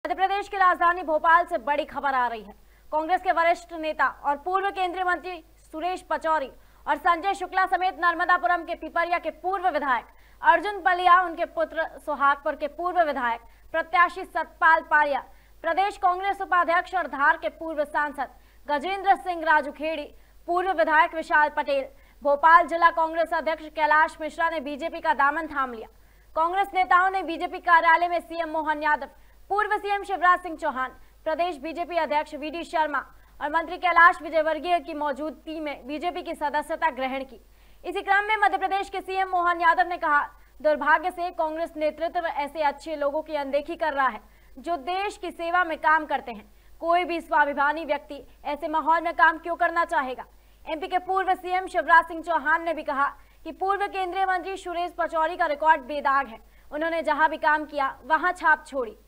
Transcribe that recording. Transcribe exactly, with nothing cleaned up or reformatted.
मध्य प्रदेश की राजधानी भोपाल से बड़ी खबर आ रही है। कांग्रेस के वरिष्ठ नेता और पूर्व केंद्रीय मंत्री सुरेश पचौरी और संजय शुक्ला समेत नर्मदापुरम के पिपरिया के पूर्व विधायक अर्जुन पलिया, उनके पुत्र सोहागपुर के पूर्व विधायक प्रत्याशी सतपाल पारिया, प्रदेश कांग्रेस उपाध्यक्ष और धार के पूर्व सांसद गजेंद्र सिंह राजूखेड़ी, पूर्व विधायक विशाल पटेल, भोपाल जिला कांग्रेस अध्यक्ष कैलाश मिश्रा ने बीजेपी का दामन थाम लिया। कांग्रेस नेताओं ने बीजेपी कार्यालय में सीएम मोहन यादव, पूर्व सीएम शिवराज सिंह चौहान, प्रदेश बीजेपी अध्यक्ष वी डी शर्मा और मंत्री कैलाश विजयवर्गीय की मौजूदगी में बीजेपी की सदस्यता ग्रहण की। इसी क्रम में मध्य प्रदेश के सीएम मोहन यादव ने कहा, दुर्भाग्य से कांग्रेस नेतृत्व ऐसे अच्छे लोगों की अनदेखी कर रहा है जो देश की सेवा में काम करते हैं। कोई भी स्वाभिमानी व्यक्ति ऐसे माहौल में काम क्यों करना चाहेगा। एमपी के पूर्व सीएम शिवराज सिंह चौहान ने भी कहा कि पूर्व केंद्रीय मंत्री सुरेश पचौरी का रिकॉर्ड बेदाग है। उन्होंने जहां भी काम किया वहां छाप छोड़ी।